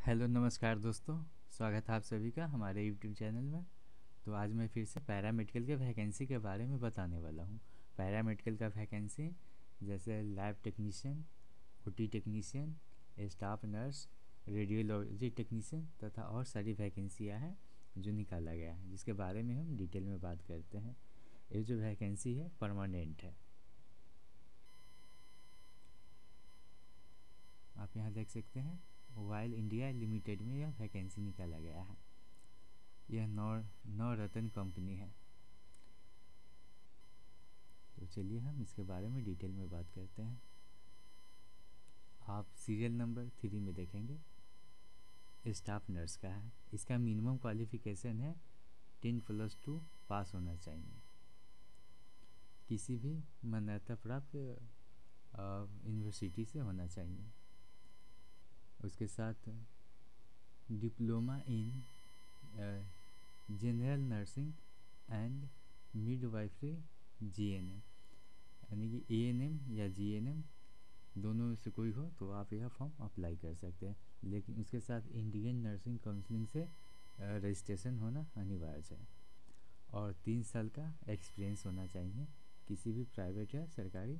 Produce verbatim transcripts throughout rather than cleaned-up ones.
Hello नमस्कार दोस्तों। स्वागत है आप सभी का हमारे यूट्यूब चैनल में। तो आज मैं फिर से पैरामेडिकल के वैकेंसी के बारे में बताने वाला हूँ। पैरामेडिकल का वैकेंसी जैसे lab technician, OT technician, staff nurse, radiology technician तथा और सारी वैकेंसियाँ हैं जो निकाला गया है, जिसके बारे में हम डिटेल में बात करते हैं। ये जो वैकेंसी है परमानेंट है। आप यहाँ देख सकते हैं वाइल इंडिया लिमिटेड में यह वैकेंसी निकाला गया है। यह नौ नौ रतन कंपनी है। तो चलिए हम इसके बारे में डिटेल में बात करते हैं। आप सीरियल नंबर थ्री में देखेंगे, स्टाफ नर्स का है। इसका मिनिमम क्वालिफिकेशन है टेन प्लस टू पास होना चाहिए, किसी भी मान्यता प्राप्त यूनिवर्सिटी से होना चाहिए। उसके साथ diploma in general nursing and midwifery GNM, यानी कि एएनएम या जीएनएम दोनों में से कोई हो तो आप यह फॉर्म अप्लाई कर सकते हैं। लेकिन उसके साथ इंडियन नर्सिंग काउंसिलिंग से रजिस्ट्रेशन होना अनिवार्य है और तीन साल का एक्सपीरियंस होना चाहिए किसी भी प्राइवेट या सरकारी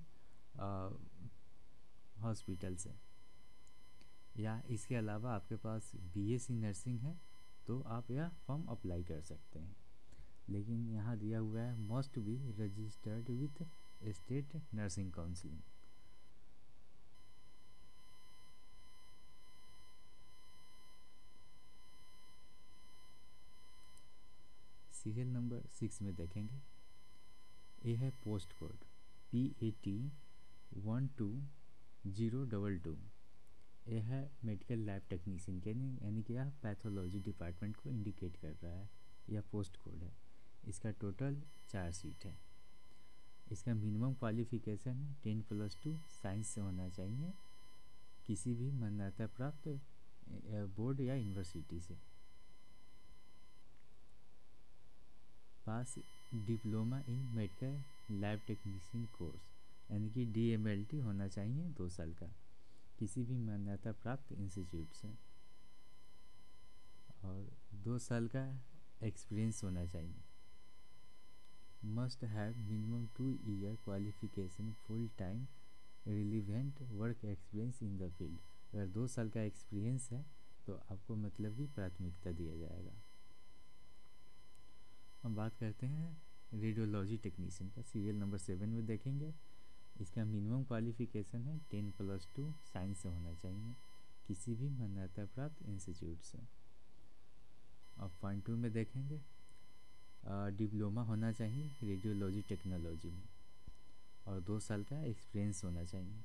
हॉस्पिटल से। या इसके अलावा आपके पास बीएससी नर्सिंग है तो आप यह फॉर्म अप्लाई कर सकते हैं। लेकिन यहाँ दिया हुआ है must be registered with state nursing counselling. Serial number six में देखेंगे, ये है post code P A T one two zero double two. यह है मेडिकल लैब टेक्नीशियन के, यानी कि यह पैथोलॉजी डिपार्टमेंट को इंडिकेट कर रहा है। यह पोस्ट कोड है। इसका टोटल चार सीट है। इसका मिनिमम क्वालिफिकेशन है टेन प्लस टू साइंस से होना चाहिए, किसी भी मान्यता प्राप्त बोर्ड या यूनिवर्सिटी से। Pass diploma in medical lab technician course, यानी कि डी एम एल टी होना चाहिए दो साल का, किसी भी मान्यता प्राप्त इंस्टीट्यूट से। और दो साल का एक्सपीरियंस होना चाहिए। Must have minimum two year qualification full time relevant work experience in the field. अगर दो साल का एक्सपीरियंस है तो आपको मतलब कि प्राथमिकता दिया जाएगा। हम बात करते हैं रेडियोलॉजी टेक्नीशियन का। सीरियल नंबर सेवन में देखेंगे, इसका मिनिमम क्वालिफिकेशन है टेन प्लस टू साइंस से होना चाहिए, किसी भी मान्यता प्राप्त इंस्टीट्यूट से। अब पॉइंट टू में देखेंगे, डिप्लोमा होना चाहिए रेडियोलॉजी टेक्नोलॉजी में और दो साल का एक्सपीरियंस होना चाहिए।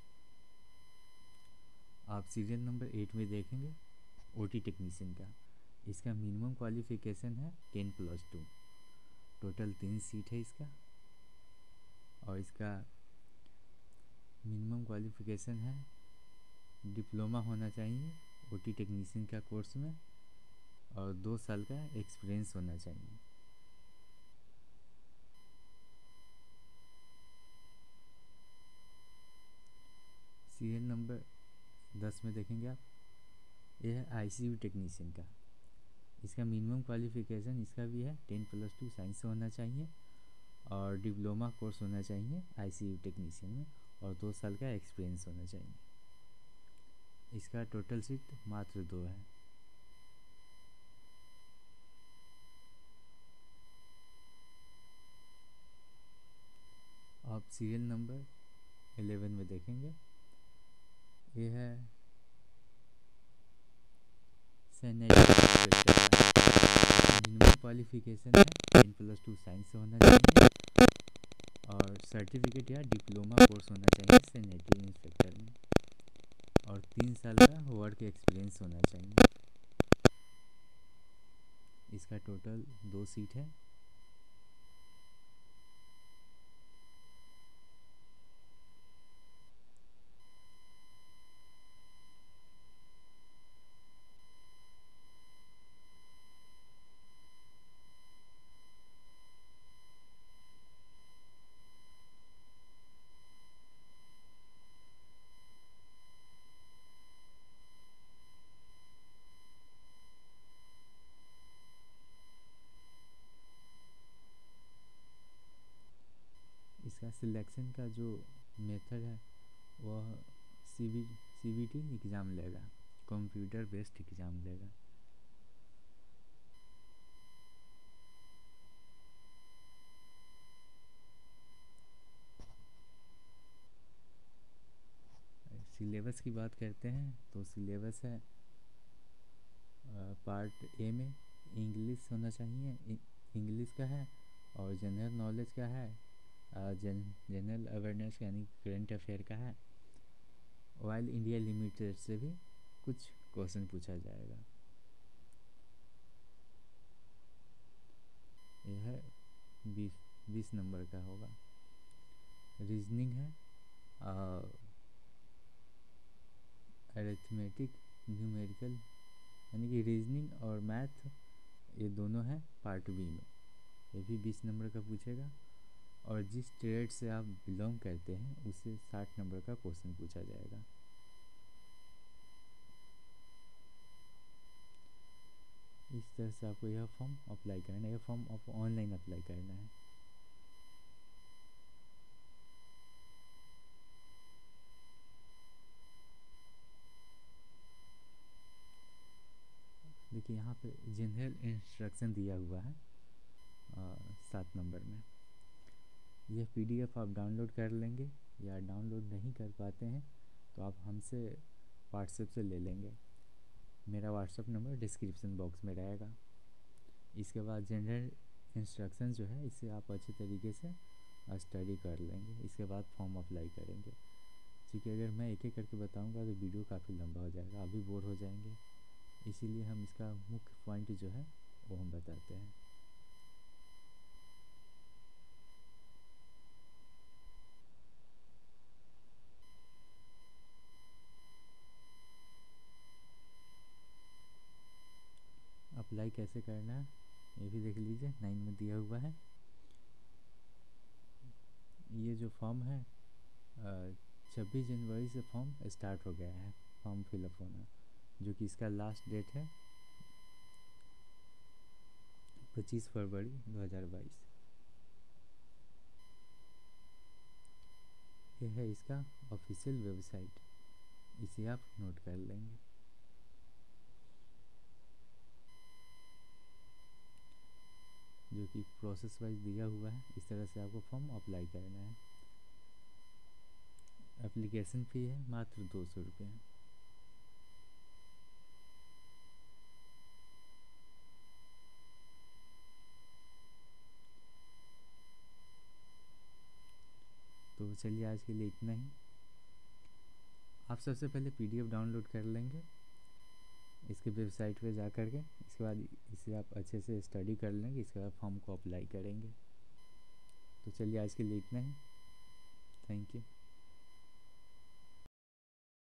आप सीरियल नंबर एट में देखेंगे ओटी टेक्नीशियन का। इसका मिनिमम क्वालिफिकेशन है टेन प्लस टू। टोटल तीन सीट है इसका और इसका मिनिमम क्वालिफिकेशन है डिप्लोमा होना चाहिए ओटी टेक्नीशियन का कोर्स में और दो साल का एक्सपीरियंस होना चाहिए। सीरियल नंबर दस में देखेंगे आप, यह है आईसीयू टेक्नीशियन का। इसका मिनिमम क्वालिफिकेशन इसका भी है टेन प्लस टू साइंस से होना चाहिए और डिप्लोमा कोर्स होना चाहिए आईसीयू टेक्नीशियन में और दो साल का एक्सपीरियंस होना चाहिए। इसका टोटल सीट मात्र दो है। आप सीरियल नंबर इलेवन में देखेंगे, ये है सैनिटरी इंस्पेक्टर का। मिनिमम क्वालिफिकेशन है टेन प्लस टू साइंस से होना चाहिए और सर्टिफिकेट या डिप्लोमा कोर्स होना चाहिए सैनिटरी इंस्पेक्टर में और तीन साल का वर्क एक्सपीरियंस होना चाहिए। इसका टोटल दो सीट है। इसका सिलेक्शन का जो मेथड है वह C B C B T exam लेगा, कंप्यूटर बेस्ड एग्ज़ाम लेगा। सिलेबस की बात करते हैं तो सिलेबस है पार्ट ए में इंग्लिश होना चाहिए, इंग्लिश का है, और जनरल नॉलेज का है, जन जनरल अवेयरनेस यानी करंट अफेयर का है। ऑयल इंडिया लिमिटेड से भी कुछ क्वेश्चन पूछा जाएगा। यह है बीस बीस नंबर का होगा। रीजनिंग है, अरिथमेटिक, न्यूमेरिकल, यानी कि रीजनिंग और मैथ ये दोनों हैं पार्ट बी में, ये भी बीस नंबर का पूछेगा। और जिस ट्रेड से आप बिलोंग करते हैं उससे साठ नंबर का क्वेश्चन पूछा जाएगा। इस तरह से आपको यह फॉर्म अप्लाई करना है। यह फॉर्म आपको ऑनलाइन अप्लाई करना है। देखिए यहाँ पे जनरल इंस्ट्रक्शन दिया हुआ है सात नंबर में। यह पीडीएफ आप डाउनलोड कर लेंगे, या डाउनलोड नहीं कर पाते हैं तो आप हमसे व्हाट्सएप से ले लेंगे। मेरा व्हाट्सएप नंबर डिस्क्रिप्शन बॉक्स में रहेगा। इसके बाद जनरल इंस्ट्रक्शन जो है इसे आप अच्छे तरीके से स्टडी कर लेंगे। इसके बाद फॉर्म अप्लाई करेंगे। क्योंकि अगर मैं एक एक करके बताऊंगा तो वीडियो काफ़ी लंबा हो जाएगा, आप भी बोर हो जाएंगे। इसीलिए हम इसका मुख्य पॉइंट जो है वो हम बताते हैं। अप्लाई कैसे करना है ये भी देख लीजिए, नाइन में दिया हुआ है। ये जो फॉर्म है छब्बीस जनवरी से फॉर्म स्टार्ट हो गया है फॉर्म फिलअप होना, जो कि इसका लास्ट डेट है पच्चीस फरवरी दो हज़ार बाईस। यह है इसका ऑफिशियल वेबसाइट, इसे आप नोट कर लेंगे। जो कि प्रोसेस वाइज दिया हुआ है, इस तरह से आपको फॉर्म अप्लाई करना है। एप्लीकेशन फ़ी है मात्र दो सौ रुपये। तो चलिए आज के लिए इतना ही। आप सबसे पहले पीडीएफ डाउनलोड कर लेंगे इसके वेबसाइट पे जा कर के। इसके बाद इसे आप अच्छे से स्टडी कर लेंगे, इसके बाद फॉर्म को अप्लाई करेंगे। तो चलिए आज के लिए इतना ही। Thank you.